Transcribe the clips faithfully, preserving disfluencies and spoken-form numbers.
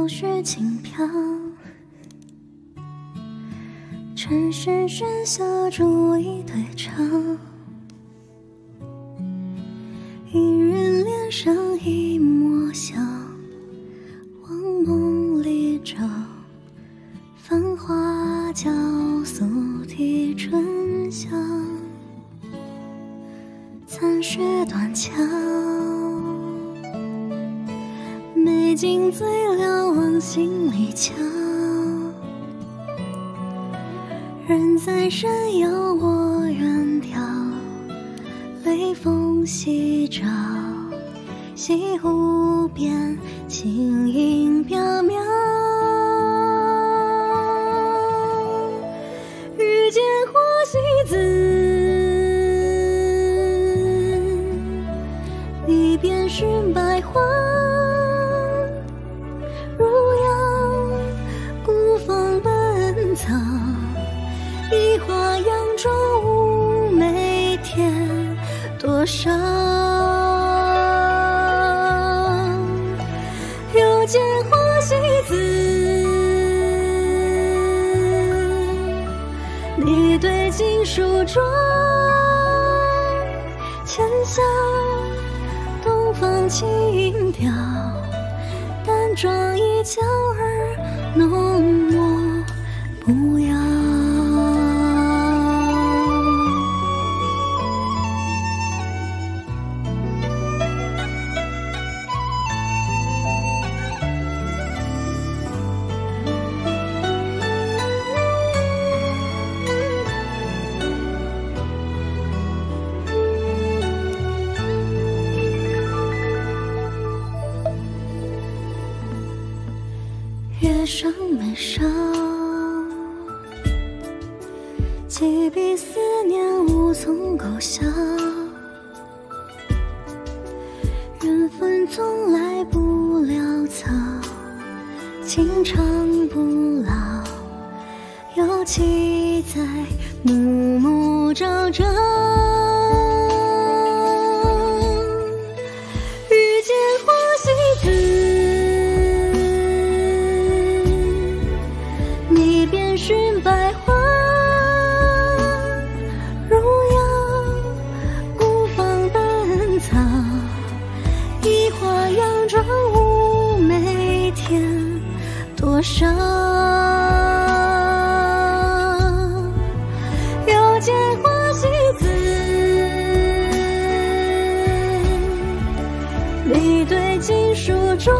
雪轻飘，城市喧嚣逐一对唱，一人脸上一抹笑，往梦里找，繁花娇素替春香，残雪断桥，美景醉了往心里瞧，人在山腰我远眺，雷锋夕照，西湖边轻盈缥缈，遇见花西子，你便寻百花，如要孤芳本草，一花扬州妩媚天多少，又见花西子，你对镜梳妆，浅笑东方情调，淡妆一娇儿浓墨不要。月上眉梢，几笔思念无从勾销，缘分从来不潦草，情长不老，有期在暮暮朝朝，遇见花西子，你便寻百花，如要孤芳本草，一花扬州妩媚天多少，又见花西子，你对镜梳妆，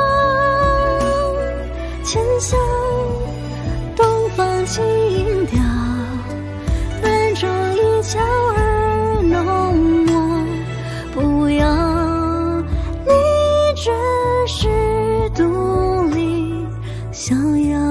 浅笑东方情调，淡妆一娇儿浓墨不要，你只是独立逍遥。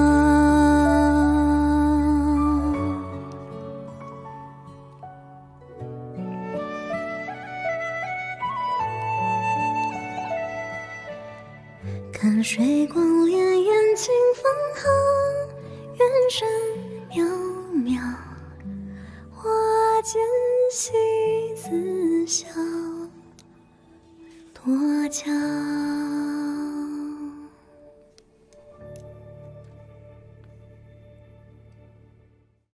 看水光潋滟清风行，远山渺渺，花间西子笑，多娇。